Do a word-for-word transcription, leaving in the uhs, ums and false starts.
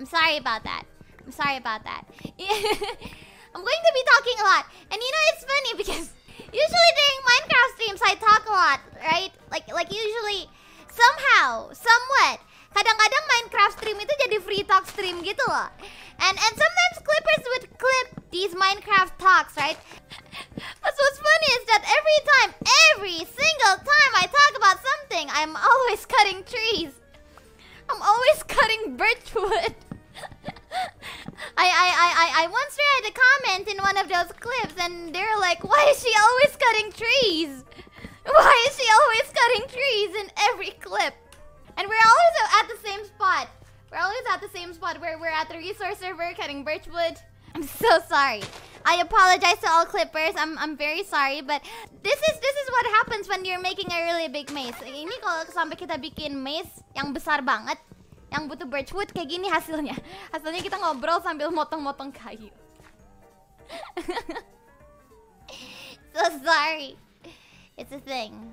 I'm sorry about that. I'm sorry about that. I'm going to be talking a lot. And you know, it's funny because usually during Minecraft streams, I talk a lot, right? Like, like usually, somehow, somewhat, kadang-kadang Minecraft stream itu jadi free talk stream gitu loh. And and sometimes clippers would clip these Minecraft talks, right? But what's funny is that every time, every single time I talk about something, I'm always cutting trees. I'm always cutting birch wood. I, I, I, I, I once read a comment in one of those clips and they're like, why is she always cutting trees? Why is she always cutting trees in every clip? And we're always at the same spot. We're always at the same spot where we're at the resource server cutting birch wood. I'm so sorry. I apologize to all clippers. I'm I'm very sorry, but this is this is what happens when you're making a really big maze. Ini kalau sampai kita bikin maze yang besar banget, yang butuh birch wood, kayak gini hasilnya. Hasilnya kita ngobrol sambil motong-motong kayu. So sorry. It's a thing.